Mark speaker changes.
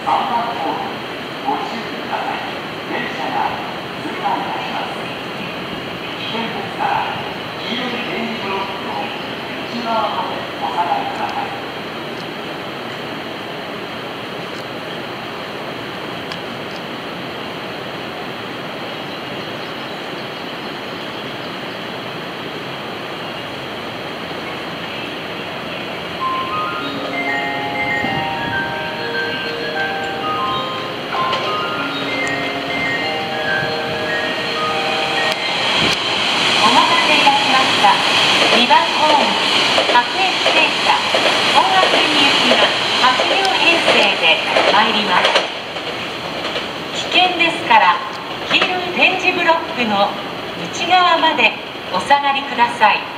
Speaker 1: 2番ホーム、各駅停車、Hon-Atsugi行きが8両編成で参ります。危険ですから、黄色い点字ブロックの内側までお下がりください。